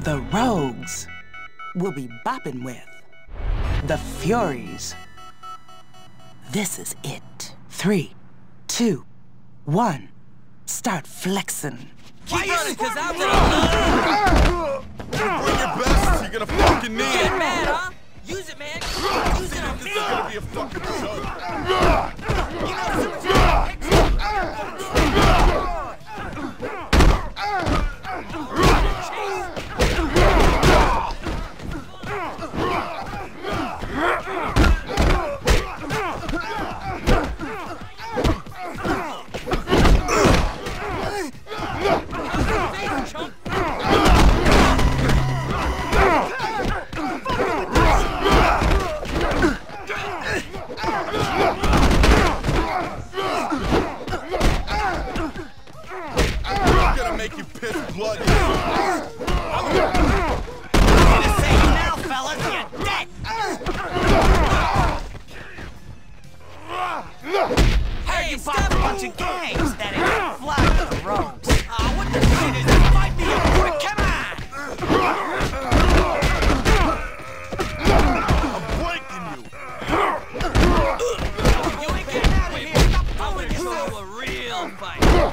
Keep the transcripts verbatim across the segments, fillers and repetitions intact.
The Rogues will be bopping with the Furies. This is it. Three, two, one. Start flexing. Keep running, cause I'm gonna... Bring your best, you're gonna fucking need it. Get mad, huh? Use it, man. Use it on me. This is gonna be a fucking show. You know, Superman picks up. Make you piss blood. I'm gonna say you now, fellas, you're dead. Hey, you bought a bunch of gangs that ain't fly with the Rogues. Ah, what the shit is this? Fight me up quick, come on! I'm blanking you. You ain't getting out of here. Stop fooling yourself. A real fight.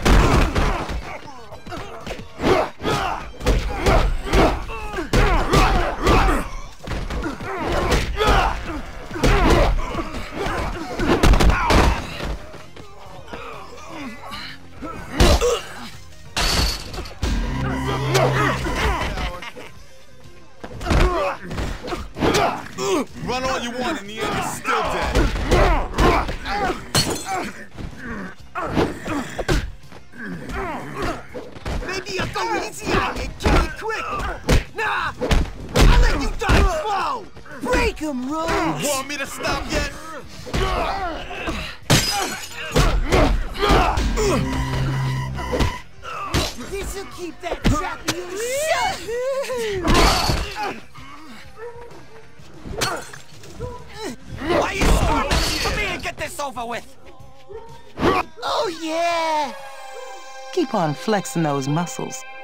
Run all you want, in the end, you're still dead. Maybe I'll go easy on you and kill you quick. Nah, I'll let you die slow. Break 'em, Rogues. Want me to stop yet? This'll keep that trap of yours shut. Why you storming? Come here and get this over with. Oh, yeah. Keep on flexing those muscles.